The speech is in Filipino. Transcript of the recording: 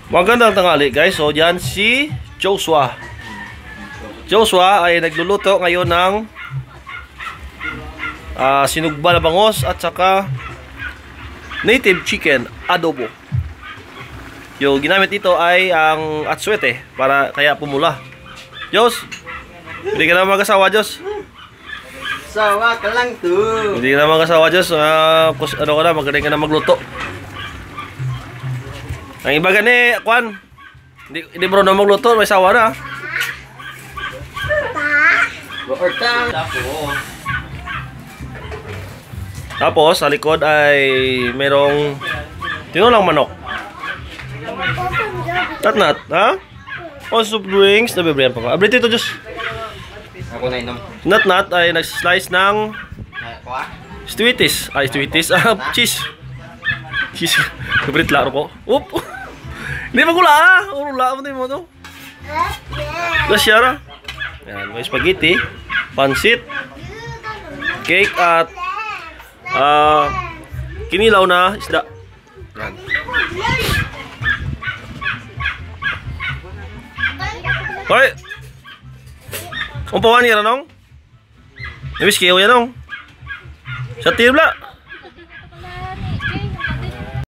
Magandang tanghali guys. So yan si Joshua. Joshua ay nagluluto ngayon ng sinugba na bangos at saka native chicken adobo. Yung ginamit ito ay ang atsuete para kaya pumula. Jos, hindi ka na mag-asawa, Jos. Sawa ka lang to. Hindi ka na mag-asawa, Jos. Ano ka na, magaling ka na magluto. Ang iba gani, Kwan, hindi bro na magluto, may sawa na. Tapos, sa likod ay merong tinulang manok. Tatnat, ha? O, soup drinks, nabibriyan pa ka. Abrito ito, Diyos. Ako na inom. Natnat ay nag-slice ng sweeties. Ay, sweeties. Cheese. Cheese. Favorite laro ko. Oop! Hindi magula ah! Urula mo din mo to. Gasyara. Yan, may spaghetti, pansit, cake at kinilaw na isda. Yan. Hoy! Umpawan niya nong? Nabis kayo yan nong? Sa tibla.